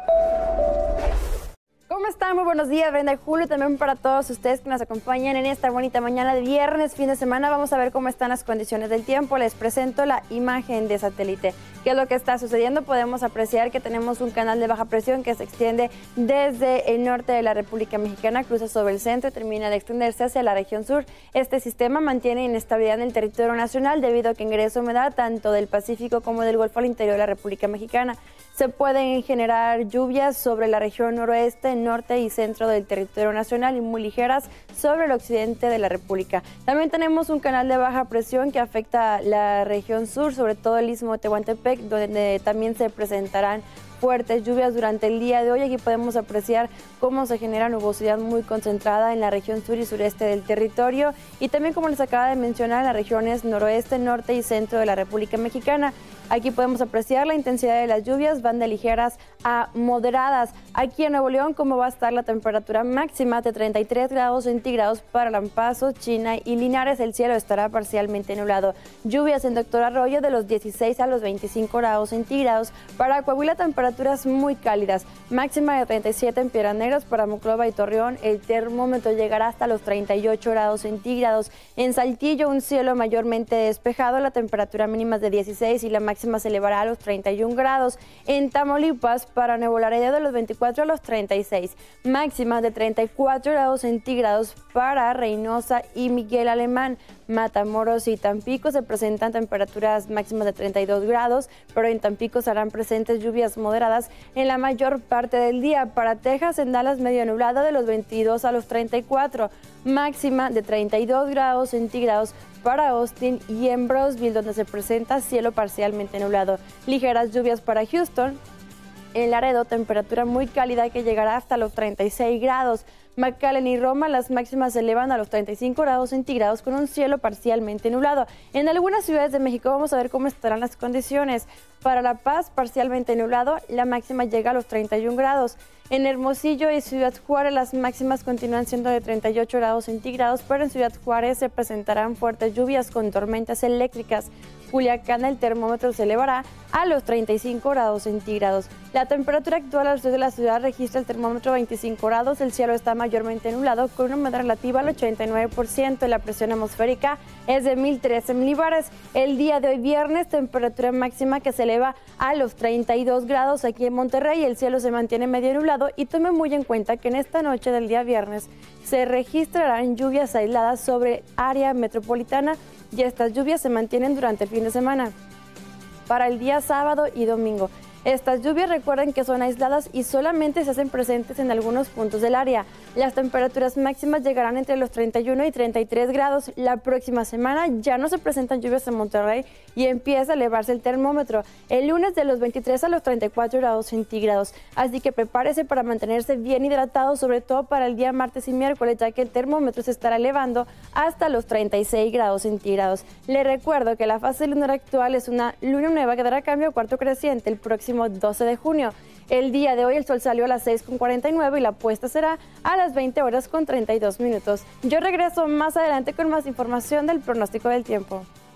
¿Cómo están? Muy buenos días, Brenda y Julio, también para todos ustedes que nos acompañan en esta bonita mañana de viernes, fin de semana. Vamos a ver cómo están las condiciones del tiempo. Les presento la imagen de satélite. ¿Qué es lo que está sucediendo? Podemos apreciar que tenemos un canal de baja presión que se extiende desde el norte de la República Mexicana, cruza sobre el centro y termina de extenderse hacia la región sur. Este sistema mantiene inestabilidad en el territorio nacional debido a que ingresa humedad tanto del Pacífico como del Golfo al interior de la República Mexicana. Se pueden generar lluvias sobre la región noroeste, norte y centro del territorio nacional y muy ligeras sobre el occidente de la República. También tenemos un canal de baja presión que afecta la región sur, sobre todo el istmo de Tehuantepec, donde también se presentarán fuertes lluvias durante el día de hoy. Aquí podemos apreciar cómo se genera nubosidad muy concentrada en la región sur y sureste del territorio y también, como les acaba de mencionar, en las regiones noroeste, norte y centro de la República Mexicana. Aquí podemos apreciar la intensidad de las lluvias, van de ligeras a moderadas. Aquí en Nuevo León, cómo va a estar la temperatura máxima de 33 grados centígrados para Lampazo, China y Linares. El cielo estará parcialmente nublado. Lluvias en Doctor Arroyo de los 16 a los 25 grados centígrados. Para Coahuila, temperaturas muy cálidas. Máxima de 37 en Piedras Negras, para Monclova y Torreón. El termómetro llegará hasta los 38 grados centígrados. En Saltillo, un cielo mayormente despejado. La temperatura mínima es de 16 y la máxima se elevará a los 31 grados. En Tamaulipas, para Nuevo Laredo, de los 24 a los 36. Máxima de 34 grados centígrados para Reynosa y Miguel Alemán. Matamoros y Tampico se presentan temperaturas máximas de 32 grados, pero en Tampico serán presentes lluvias moderadas en la mayor parte del día. Para Texas, en Dallas, medio nublado de los 22 a los 34, máxima de 32 grados centígrados para Austin y en Brownsville, donde se presenta cielo parcialmente nublado. Ligeras lluvias para Houston. En Laredo, temperatura muy cálida que llegará hasta los 36 grados. McAllen y Roma, las máximas se elevan a los 35 grados centígrados con un cielo parcialmente nublado. En algunas ciudades de México vamos a ver cómo estarán las condiciones. Para La Paz, parcialmente nublado, la máxima llega a los 31 grados. En Hermosillo y Ciudad Juárez, las máximas continúan siendo de 38 grados centígrados, pero en Ciudad Juárez se presentarán fuertes lluvias con tormentas eléctricas. Culiacán, el termómetro se elevará a los 35 grados centígrados. La temperatura actual al sur de la ciudad registra el termómetro 25 grados, el cielo está mayormente nublado con una humedad relativa al 89%, la presión atmosférica es de 1013 milibares. El día de hoy viernes, temperatura máxima que se eleva a los 32 grados aquí en Monterrey, el cielo se mantiene medio nublado y tome muy en cuenta que en esta noche del día viernes se registrarán lluvias aisladas sobre área metropolitana y estas lluvias se mantienen durante el fin de semana. Para el día sábado y domingo, estas lluvias recuerden que son aisladas y solamente se hacen presentes en algunos puntos del área. Las temperaturas máximas llegarán entre los 31 y 33 grados. La próxima semana ya no se presentan lluvias en Monterrey y empieza a elevarse el termómetro. El lunes de los 23 a los 34 grados centígrados. Así que prepárese para mantenerse bien hidratado, sobre todo para el día martes y miércoles, ya que el termómetro se estará elevando hasta los 36 grados centígrados. Le recuerdo que la fase lunar actual es una luna nueva que dará cambio a cuarto creciente el próximo 12 de junio. El día de hoy el sol salió a las 6:49 y la puesta será a las 20 horas con 32 minutos. Yo regreso más adelante con más información del pronóstico del tiempo.